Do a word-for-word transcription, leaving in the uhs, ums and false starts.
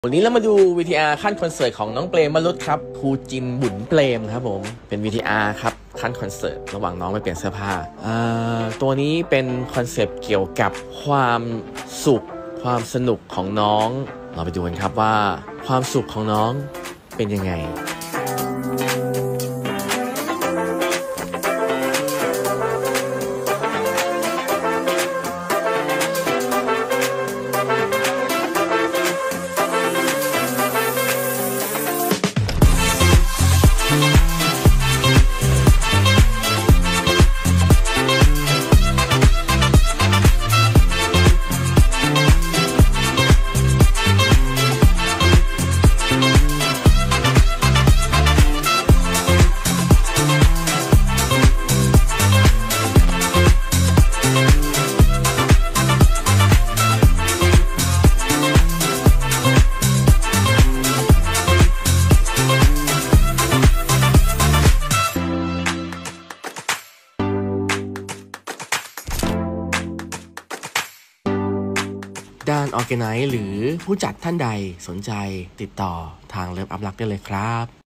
วันนี้เรามาดู วี ที อาร์ ขั้นคอนเสิร์ตของน้องเปรมวรุษครับภูจินบุญเปรมครับผมเป็น วี ที อาร์ ครับขั้นคอนเสิร์ตระหว่างน้องไปเปลี่ยนเสื้อผ้าตัวนี้เป็นคอนเซปต์เกี่ยวกับความสุขความสนุกของน้องเราไปดูกันครับว่าความสุขของน้องเป็นยังไงด้านออร์แกไนซ์หรือผู้จัดท่านใดสนใจติดต่อทางเลิฟอัพรักได้เลยครับ